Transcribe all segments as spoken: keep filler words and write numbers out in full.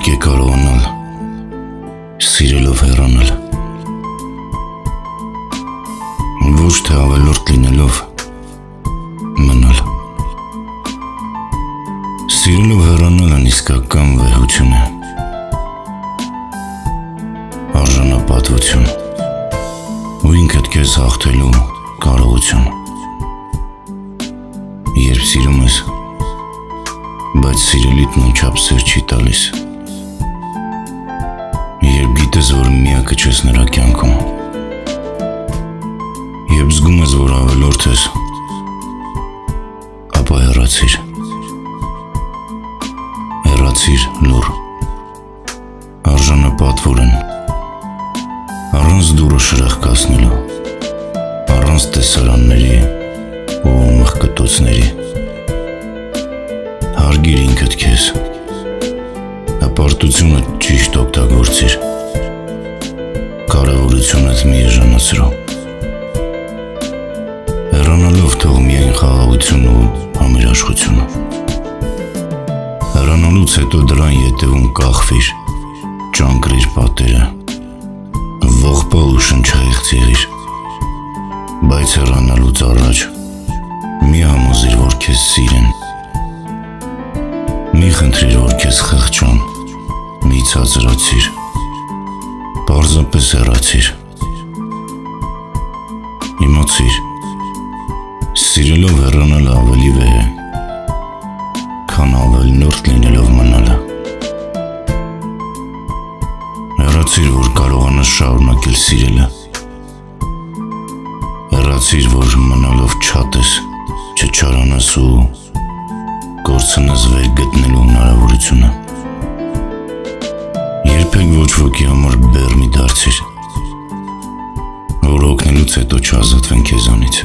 է կարողանալ սիրելով հեռանալ, ոչ թե ավելորդ լինելով մնալ։ Սիրելով հեռանալն իսկական վեհություն է, արժանապատվություն ու ինքդ քեզ հաղթելու կարողություն։ Երբ սիրում ես, բայց սիրելիդ նույնչափ սեր չի տալիս, երբ գիտես, որ միակը չես նրա կյանքում, երբ զգում ես, որ ավելորդ ես, ապա հեռացիր, հեռացիր լուռ, արժանապատվորեն, առանց դուռը շրախկացնելու, առանց տեսարանների ու մղկտոցների։ Հարգիր ինքդ քեզ, հպարտությունը ճիշտ օգտագործիր, կարևորությունդ մի էժանացրու։ Հեռանալով թող միայն խաղաղություն ու համերաշխություն։ Հեռանալուց հետո դրան ետևում կախվիր, ճանկրիր պատերը, ողբա ու շնչահեղձ եղիր, բայց հեռանալուց առաջ մի համոզիր, որ քեզ սիրեն, մի խնդրիր, որ քեզ խղճան, մի ցածրացիր, պարզապես հեռացիր, իմացիր, սիրելով հեռանալը ավելի վեհ է, քան ավելնորդ լինելով մնալը։ Հեռացիր, որ կարողանաս շարունակել սիրելը, հեռացիր, որ մնալով չատես, չչարանաս ու կորցնես վեր գտնելու հնարավորությունը։ Երբեք ոչ ոքի համար բեռ մի դարձիր, որ օգնելուց հետո չազատվեն քեզանից։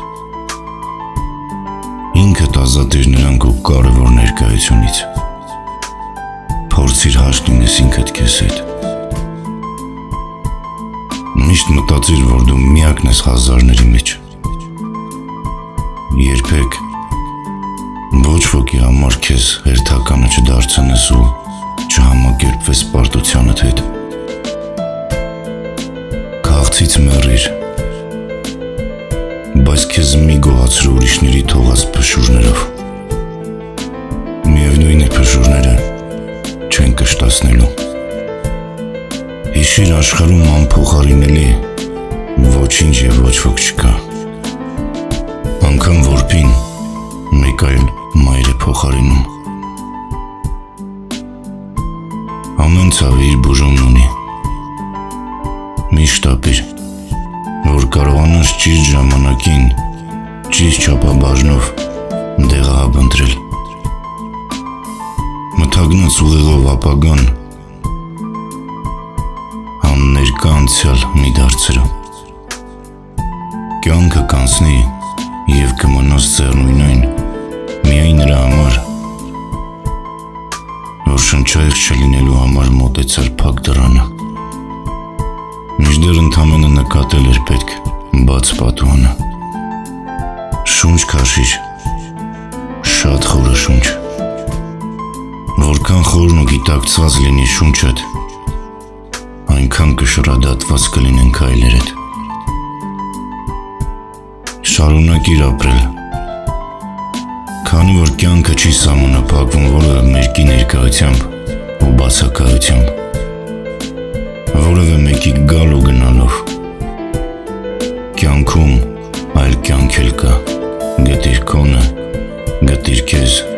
Ինքդ ազատիր նրան քո կարևոր ներկայությունից։ Փորձիր հաշտ լինես ինքդ քեզ հետ։ Միշտ մտածիր, որ դու միակն ես հազարների մեջ։ Երբեք ոչ ոքի համար քեզ հերթականը չդարձնես ու չհամակերպվես պարտությանդ հետ։ Քաղցից մեռիր, բայց քեզ մի գոհացրու ուրիշների թողած փշուրներով։ Միևնույն է, փշուրները չեն կշտացնելու։ Հիշիր, աշխարհում անփոխարինելի ոչինչ և ոչ ոք չկա։ Անգամ որբին մեկ այլ մայր է փոխարինում։ Ամեն ցավը իր բուժումն ունի։ Միշտ ապիր, որ կարողանաս ճիշտ ժամանակին, ճիշտ չափաբաժնով դեղահաբ ընտրել։ Մթագնած ուղեղով ապագան ներկա անցյալ մի դարձրու։ Կյանքը կանցնի և կմնաս ձեռնույնային միայն նրա համար, որ շնչահեղձ չլինելու համար մոտեցար փակ դռանը։ Մինչդեռ ընդամենը նկատել էր պետք բաց պատուհանը։ Շունչ քաշիր, շատ խորը շունչ, որքան խորն ու գիտակցված լինի շունչդ, այնքան կշռադատված կլինեն քայլերդ։ Շարունակիր ապրել, քանի որ կյանքը չի սահմանափակվում որևէ մեկի ներկայությամբ ու բացակայությամբ, որևէ մեկի գալ ու գնալով։ Կյանքում այլ կյանք էլ կա, գտիր քոնը, գտիր քեզ։